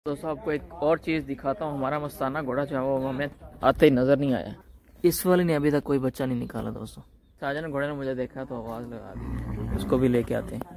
दोस्तों आपको एक और चीज़ दिखाता हूँ। हमारा मस्ताना घोड़ा जो है वो हमें आते ही नज़र नहीं आया। इस वाले ने अभी तक कोई बच्चा नहीं निकाला। दोस्तों साजन घोड़े ने मुझे देखा तो आवाज़ लगा दी, उसको भी लेके आते हैं।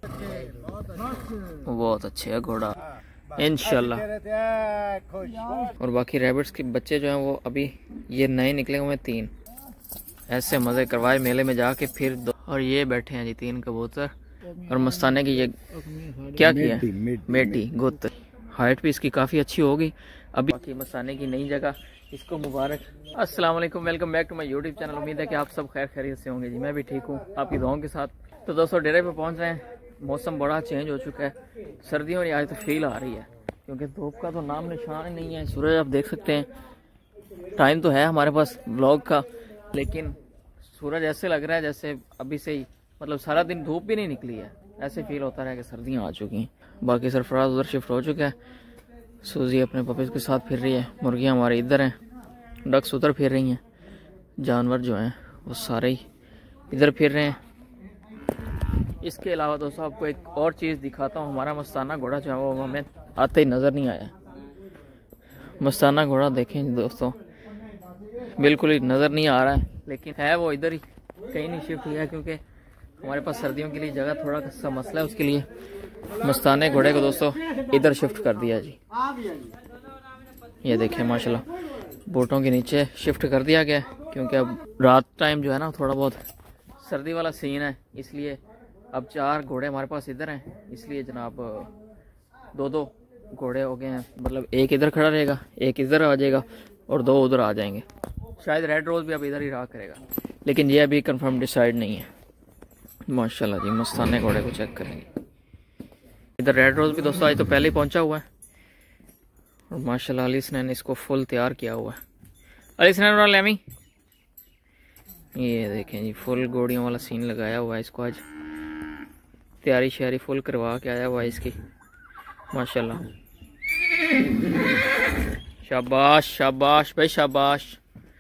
बहुत अच्छे है घोड़ा इंशाल्लाह। और बाकी रैबिट्स के बच्चे जो हैं वो अभी ये नए निकले हुए 3। ऐसे मज़े करवाए मेले में जाके फिर 2। और ये बैठे हैं जी 3 कबूतर। और मस्ताने की ये क्या किया मेटी गुत। हाइट भी इसकी काफ़ी अच्छी होगी। अभी बाकी मस्ताने की नई जगह, इसको मुबारक। अस्सलाम वालेकुम, welcome back to my YouTube channel. उम्मीद है कि आप सब खैर खैरियत से होंगे जी। मैं भी ठीक हूँ आपकी दुआओं के साथ। तो दोस्तों डेरे पे पहुँच रहे हैं। मौसम बड़ा चेंज हो चुका है, सर्दियों की आज तो फील आ रही है क्योंकि धूप का तो नाम निशान ही नहीं है। सूरज आप देख सकते हैं, टाइम तो है हमारे पास व्लॉग का, लेकिन सूरज ऐसे लग रहा है जैसे अभी से ही मतलब सारा दिन धूप भी नहीं निकली है। ऐसे फील होता है कि सर्दियाँ आ चुकी हैं। बाकी सरफराज उधर शिफ्ट हो चुका है, सूजी अपने पपीज के साथ फिर रही है, मुर्गियाँ हमारे इधर हैं, डक्स उधर फिर रही हैं, जानवर जो हैं वो सारे ही इधर फिर रहे हैं। इसके अलावा दोस्तों आपको एक और चीज़ दिखाता हूँ। हमारा मस्ताना घोड़ा जो है वो हमें आते ही नज़र नहीं आया। मस्ताना घोड़ा देखें दोस्तों, बिल्कुल ही नज़र नहीं आ रहा है, लेकिन है वो इधर ही, कहीं नहीं शिफ्ट हुआ है क्योंकि हमारे पास सर्दियों के लिए जगह थोड़ा सा मसला है। उसके लिए मस्ताने घोड़े को दोस्तों इधर शिफ्ट कर दिया जी। ये देखें माशाल्लाह, बोटों के नीचे शिफ्ट कर दिया गया क्योंकि अब रात टाइम जो है ना थोड़ा बहुत सर्दी वाला सीन है, इसलिए अब 4 घोड़े हमारे पास इधर हैं। इसलिए जनाब 2-2 घोड़े हो गए हैं, मतलब एक इधर खड़ा रहेगा, एक इधर आ जाएगा और 2 उधर आ जाएंगे। शायद रेड रोज़ भी अब इधर ही रहा करेगा, लेकिन ये अभी कंफर्म डिसाइड नहीं है। माशाल्लाह जी, मस्ताने घोड़े को चेक करेंगे। इधर रेड रोज़ भी दोस्तों आज तो पहले ही पहुंचा हुआ है और माशाल्लाह अली स्नैन इसको फुल तैयार किया हुआ है। अली स्नैन और लेमी, ये देखें जी फुल घोड़ियों वाला सीन लगाया हुआ है। इसको आज तैयारी श्यारी फुल करवा के आया हुआ है इसकी। माशाल्लाह, शाबाश शाबाश भाई शाबाश,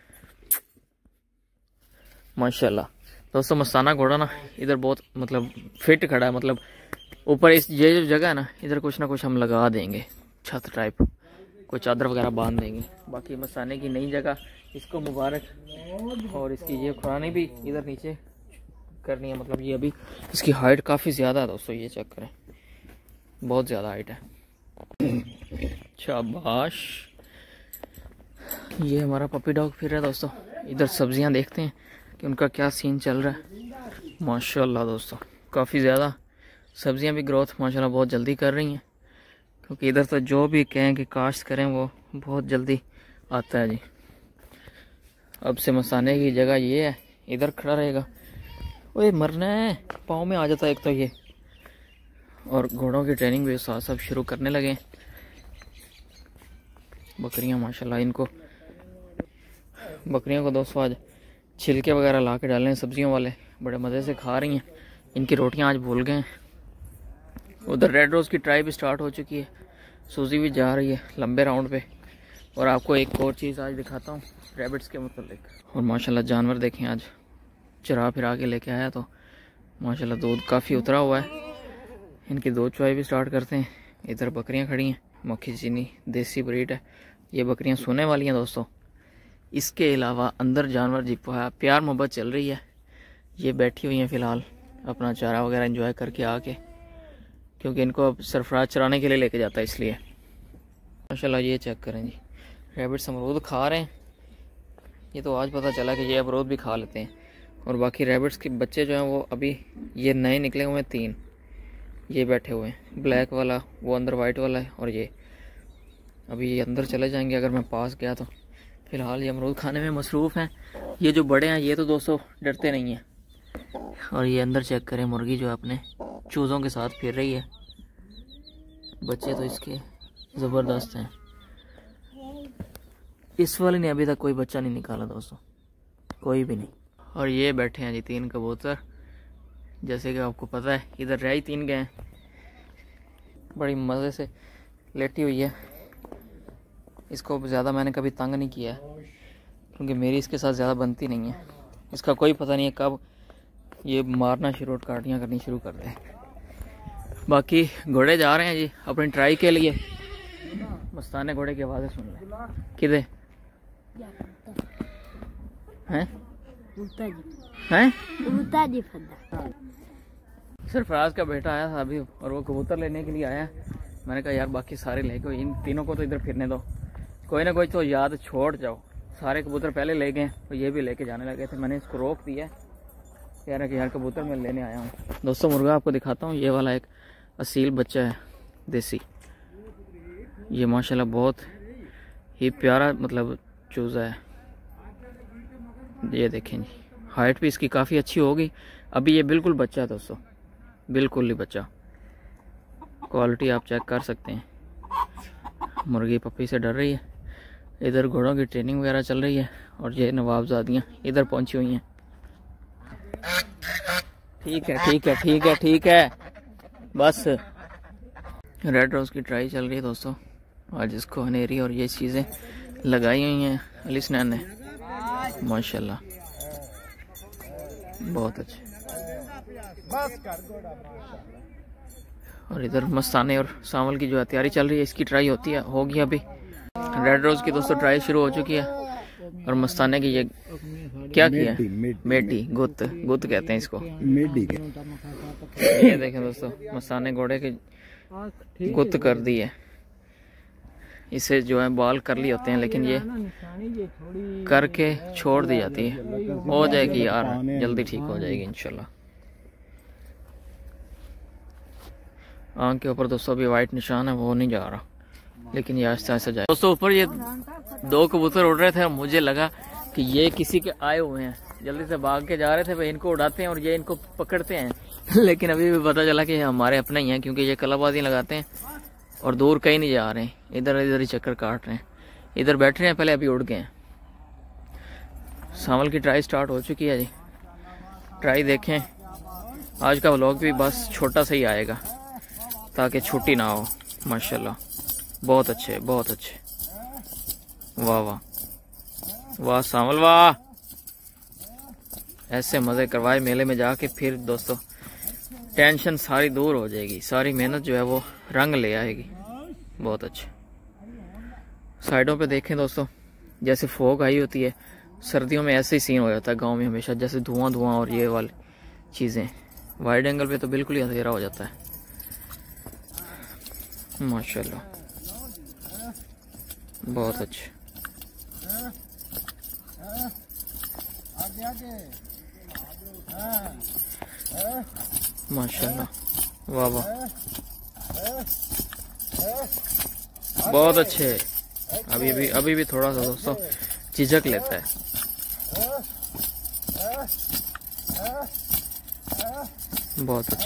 माशाल्लाह। दोस्तों मस्ताना घोड़ा ना इधर बहुत मतलब फिट खड़ा है, मतलब ऊपर इस ये जो जगह है ना इधर कुछ ना कुछ हम लगा देंगे, छत टाइप कोई चादर वगैरह बांध देंगे। बाकी मस्ताने की नई जगह, इसको मुबारक। और इसकी ये खुरानी भी इधर नीचे करनी है, मतलब ये अभी इसकी हाइट काफ़ी ज़्यादा है दोस्तों, ये चेक करें बहुत ज़्यादा हाइट है। शाबाश, ये हमारा पपी डॉग फिर रहा है दोस्तों। इधर सब्जियां देखते हैं कि उनका क्या सीन चल रहा है। माशाल्लाह दोस्तों काफ़ी ज़्यादा सब्जियां भी ग्रोथ माशाल्लाह बहुत जल्दी कर रही हैं, क्योंकि इधर तो जो भी कहें कि काश्त करें वो बहुत जल्दी आता है जी। अब से मसाने की जगह ये है, इधर खड़ा रहेगा। ओए मरना है, पाँव में आ जाता है एक तो ये। और घोड़ों की ट्रेनिंग भी साथ साथ शुरू करने लगे। बकरियां माशाल्लाह, इनको बकरियों को दोस्तों आज छिलके वगैरह ला के डाले हैं सब्जियों वाले, बड़े मज़े से खा रही हैं। इनकी रोटियां आज भूल गए। उधर रेड रोज़ की ट्राई भी स्टार्ट हो चुकी है, सूजी भी जा रही है लंबे राउंड पे। और आपको एक और चीज़ आज दिखाता हूँ रैबिट्स के मतलब। और माशाल्लाह जानवर देखें, आज चरा फिरा के लेके आया तो माशाल्लाह दूध काफ़ी उतरा हुआ है। इनकी दूध चुवाई भी स्टार्ट करते हैं। इधर बकरियां खड़ी हैं, मक्खी चीनी देसी ब्रीड है। ये बकरियां सोने वाली हैं दोस्तों। इसके अलावा अंदर जानवर जी प्यार मोहब्बत चल रही है। ये बैठी हुई हैं फ़िलहाल अपना चारा वगैरह एंजॉय करके आके, क्योंकि इनको अब सरफराज चराने के लिए लेके जाता है इसलिए। माशाल्लाह ये चेक करें जी, रैबिट्स अमरूद खा रहे हैं। ये तो आज पता चला कि ये अमरूद भी खा लेते हैं। और बाकी रैबिट्स के बच्चे जो हैं वो अभी ये नए निकले हुए हैं 3। ये बैठे हुए हैं, ब्लैक वाला, वो अंदर वाइट वाला है, और ये अभी ये अंदर चले जाएंगे अगर मैं पास गया तो। फ़िलहाल ये अमरूद खाने में मसरूफ़ हैं। ये जो बड़े हैं ये तो दोस्तों डरते नहीं हैं। और ये अंदर चेक करें, मुर्गी जो है अपने चूज़ों के साथ फिर रही है। बच्चे तो इसके ज़बरदस्त हैं। इस वाले ने अभी तक कोई बच्चा नहीं निकाला दोस्तों, कोई भी नहीं। और ये बैठे हैं जी 3 कबूतर। जैसे कि आपको पता है इधर रह ही 3 गए हैं। बड़ी मज़े से लेटी हुई है। इसको ज़्यादा मैंने कभी तंग नहीं किया है क्योंकि मेरी इसके साथ ज़्यादा बनती नहीं है। इसका कोई पता नहीं है कब ये मारना शुरू, काटियाँ करनी शुरू कर दे। बाकी घोड़े जा रहे हैं जी अपनी ट्राई के लिए। मस्ताने घोड़े की आवाज़ें सुन ले। किधे हैं सरफराज का बेटा आया था अभी और वो कबूतर लेने के लिए आया। मैंने कहा यार बाकी सारे लेके इन तीनों को तो इधर फिरने दो, कोई ना कोई तो याद छोड़ जाओ। सारे कबूतर पहले ले गए और ये भी लेके जाने लगे थे। मैंने इसको रोक दिया, कह रहा कि यार कबूतर मैं लेने आया हूँ। दोस्तों मुर्गा आपको दिखाता हूँ, ये वाला एक असील बच्चा है देसी। ये माशाल्लाह बहुत ही प्यारा मतलब चूज़ा है। ये देखें जी, हाइट भी इसकी काफ़ी अच्छी होगी। अभी ये बिल्कुल बच्चा है दोस्तों, बिल्कुल ही बच्चा। क्वालिटी आप चेक कर सकते हैं। मुर्गी पप्पी से डर रही है। इधर घोड़ों की ट्रेनिंग वगैरह चल रही है और ये नवाबजादियाँ इधर पहुंची हुई हैं। ठीक है ठीक है ठीक है ठीक है बस। रेड रोज़ की ट्राई चल रही है दोस्तों। आज इसको हनेरी और ये चीज़ें लगाई हुई हैं अली स्नैन ने, माशाल्लाह बहुत अच्छे। और इधर मस्ताने और सावल की जो है तैयारी चल रही है, इसकी ट्राई होगी अभी। रेड रोज़ की दोस्तों ट्राई शुरू हो चुकी है और मस्ताने की ये क्या किया, मेडी गुत कहते हैं इसको। ये देखें दोस्तों, मस्ताने घोड़े की गुत कर दी है। इसे जो है बाल कर लिए होते हैं, लेकिन ये करके छोड़ दी जाती है। हो जाएगी यार, जल्दी ठीक हो जाएगी इंशाल्लाह। आंख के ऊपर दोस्तों अभी वाइट निशान है, वो नहीं जा रहा, लेकिन ये आहिस्ता आहिस्ता जाए। दोस्तों ऊपर ये दो कबूतर उड़ रहे थे, मुझे लगा कि ये किसी के आए हुए हैं, जल्दी से भाग के जा रहे थे। भाई इनको उड़ाते हैं और ये इनको पकड़ते हैं लेकिन अभी भी पता चला कि हमारे अपने ही हैं, क्योंकि ये कलाबाजी लगाते हैं और दूर कहीं नहीं जा रहे हैं, इधर ही चक्कर काट रहे हैं। इधर बैठ रहे हैं पहले, अभी उड़ गए हैं। सावल की ट्राई स्टार्ट हो चुकी है जी, ट्राई देखें। आज का व्लॉग भी बस छोटा सा ही आएगा ताकि छुट्टी ना हो। माशाल्लाह बहुत अच्छे बहुत अच्छे। वाह वाह वाह सावल वाह। ऐसे मजे करवाए मेले में जाके, फिर दोस्तों टेंशन सारी दूर हो जाएगी, सारी मेहनत जो है वो रंग ले आएगी। बहुत अच्छे। साइडों पे देखें दोस्तों, जैसे फोग आई होती है सर्दियों में, ऐसे ही सीन हो जाता है गांव में हमेशा, जैसे धुआं धुआं और ये वाली चीजें। वाइड एंगल पे तो बिल्कुल ही अंधेरा हो जाता है। माशाल्लाह बहुत अच्छे। माशाल्लाह वाह वाह बहुत अच्छे। अभी भी थोड़ा सा दोस्तों झिझक लेता है। बहुत अच्छे।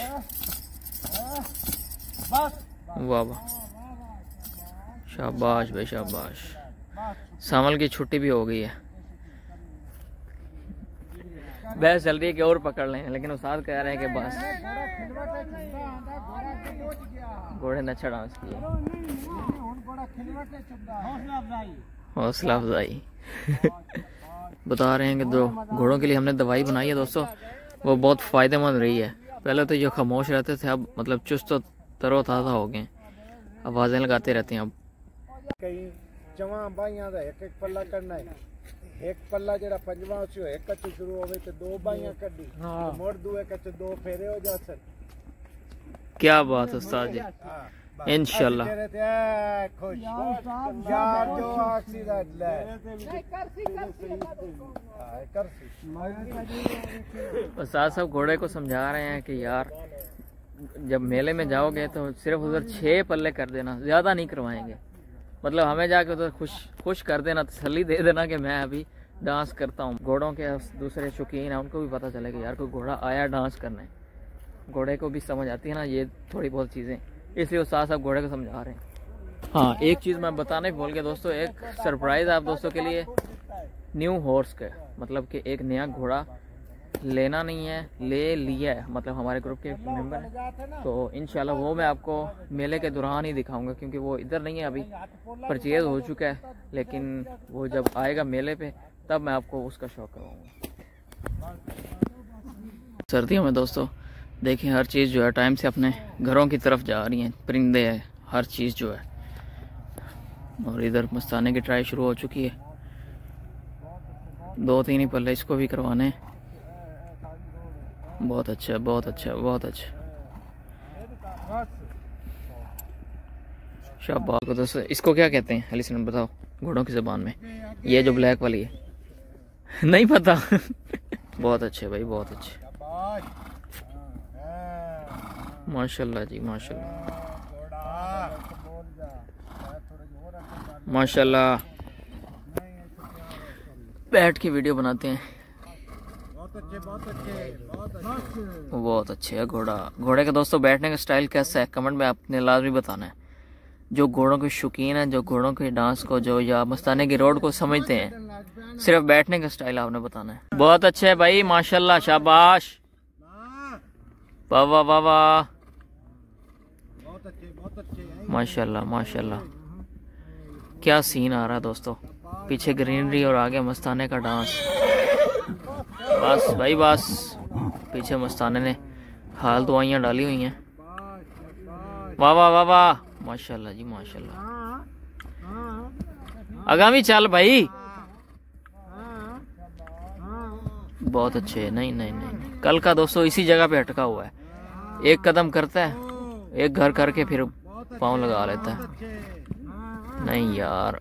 वाह वाह शाबाश भाई शाबाश। सावल की छुट्टी भी हो गई है, बहस चल रही है कि और पकड़ लें, लेकिन उस्ताद कह रहे हैं कि बस। घोड़े ने अच्छा डांस किया, हौसला अफजाई बता रहे हैं कि दो घोड़ों के लिए हमने दवाई बनाई है दोस्तों, वो बहुत फायदेमंद रही है। पहले तो ये खामोश रहते थे, अब मतलब चुस्त तरोताज़ा हो गए, आवाजें लगाते रहते हैं। अब कई जवां बाइयां दा एक पल्ला करना है, एक पल्ला जेड़ा पंजवा उसी एक कच्चे शुरू होवे ते दो बाइयां कड्डी, मोड़ दुए कच्चे दो फेरे हो जासन। क्या बात है उस्ताद जी, इंशाल्लाह। उस्ताद साहब घोड़े को समझा रहे हैं कि यार जब मेले में जाओगे तो सिर्फ उधर 6 पल्ले कर देना, ज्यादा नहीं करवाएंगे। मतलब हमें जाके उधर खुश कर देना, तसल्ली दे देना कि मैं अभी डांस करता हूँ। घोड़ों के दूसरे शौकीन हैं, उनको भी पता चले कि यार कोई घोड़ा आया डांस करने। घोड़े को भी समझ आती है ना ये थोड़ी बहुत चीज़ें, इसलिए उस्ताद साहब घोड़े को समझा रहे हैं। हाँ एक चीज़ मैं बताने भूल गया दोस्तों, एक सरप्राइज़ आप दोस्तों के लिए। न्यू हॉर्स का मतलब कि एक नया घोड़ा लेना नहीं है, ले लिया है, मतलब हमारे ग्रुप के मेंबर हैं। तो इंशाल्लाह वो मैं आपको मेले के दौरान ही दिखाऊंगा, क्योंकि वो इधर नहीं है, अभी परचेज हो चुका है, लेकिन वो जब आएगा मेले पे तब मैं आपको उसका शौक करवाऊंगा। सर्दियों में दोस्तों देखिए हर चीज़ जो है टाइम से अपने घरों की तरफ जा रही है, परिंदे है, हर चीज़ जो है और इधर मस्ताने की ट्राई शुरू हो चुकी है। 2-3 ही पल्ले इसको भी करवाने हैं। बहुत अच्छा, बहुत अच्छा, बहुत अच्छा। शाबाश। दोस्तों इसको क्या कहते हैं अली सनम, बताओ घोड़ों की ज़बान में? ये जो ब्लैक वाली है नहीं पता। बहुत अच्छे भाई, बहुत अच्छे, माशाल्लाह जी, माशाल्लाह माशाल्लाह। बैठ के वीडियो बनाते हैं। बहुत अच्छे है घोड़ा। घोड़े का दोस्तों बैठने का स्टाइल कैसा है कमेंट में आपने लाजमी बताना है। जो घोड़ों के शौकीन है, जो घोड़ों के डांस को जो या मस्ताने की रोड को समझते हैं, सिर्फ बैठने का स्टाइल आपने बताना है। बहुत अच्छे है भाई, माशाल्लाह, शाबाश, वाह वाह वाह वाह, माशाल्लाह माशाल्लाह। क्या सीन आ रहा है दोस्तों, पीछे ग्रीनरी और आगे मस्ताने का डांस। बस भाई बस, पीछे मस्ताने ने हाल दुआइयां डाली हुई हैं। वाह वाह वाह वाह, माशाल्लाह जी, माशाल्लाह। आगामी चल भाई, बहुत अच्छे। नहीं नहीं नहीं, नहीं। कल का दोस्तों इसी जगह पे अटका हुआ है। एक कदम करता है, एक घर करके फिर पाँव लगा लेता है। नहीं यार,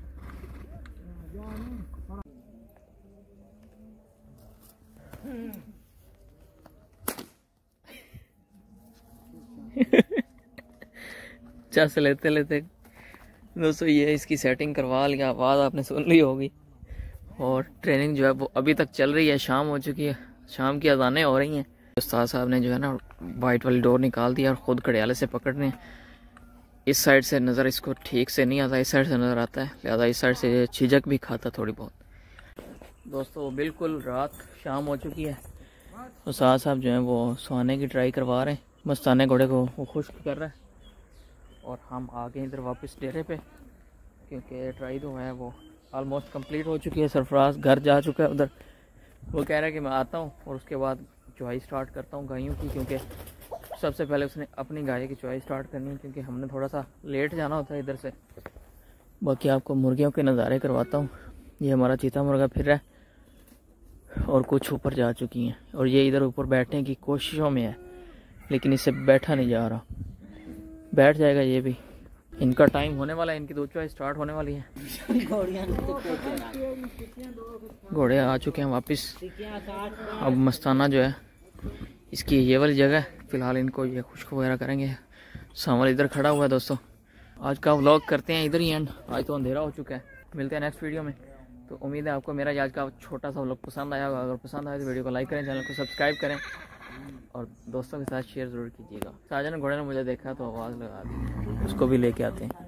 चस लेते लेते दोस्तों ये इसकी सेटिंग करवा लिया। आवाज़ आपने सुन ली होगी। और ट्रेनिंग जो है वो अभी तक चल रही है। शाम हो चुकी है, शाम की अजानें हो रही हैं। उस्ताद साहब ने जो है ना वाइट वाली डोर निकाल दिया और ख़ुद घड़ियाले से पकड़ने। इस साइड से नज़र इसको ठीक से नहीं आता, इस साइड से नज़र आता है, लिहाजा इस साइड से छिजक भी खाता थोड़ी बहुत। दोस्तों बिल्कुल रात शाम हो चुकी है। उस्ताद साहब जो है वो सोने की ट्राई करवा रहे हैं। मस्ताने घोड़े को वो खुश्क कर रहा है और हम आ गए इधर वापस डेरे पे, क्योंकि ट्राई तो है वो ऑलमोस्ट कंप्लीट हो चुकी है। सरफराज घर जा चुका है उधर। वो कह रहा है कि मैं आता हूँ और उसके बाद चुवाई स्टार्ट करता हूँ गायों की, क्योंकि सबसे पहले उसने अपनी गाय की चुवाई स्टार्ट करनी है, क्योंकि हमने थोड़ा सा लेट जाना होता है इधर से। बाकी आपको मुर्गियों के नज़ारे करवाता हूँ। ये हमारा चीता मुर्गा फिर रहा है और कुछ ऊपर जा चुकी हैं और ये इधर ऊपर बैठने की कोशिशों में है, लेकिन इससे बैठा नहीं जा रहा। बैठ जाएगा ये भी। इनका टाइम होने वाला है, इनकी 2 चॉइस स्टार्ट होने वाली है। घोड़े आ चुके हैं वापस। अब मस्ताना जो है इसकी ये वाली जगह है, फिलहाल इनको ये खुश्क वगैरह करेंगे। सामने इधर खड़ा हुआ है। दोस्तों आज का व्लॉग करते हैं इधर ही एंड। आज तो अंधेरा हो चुका है। मिलते हैं नेक्स्ट वीडियो में। तो उम्मीद है आपको मेरा आज का छोटा सा व्लॉग पसंद आया होगा। अगर पसंद आए तो वीडियो को लाइक करें, चैनल को सब्सक्राइब करें और दोस्तों के साथ शेयर ज़रूर कीजिएगा। साजन घोड़े ने मुझे देखा तो आवाज़ लगा दी, उसको भी लेके आते हैं।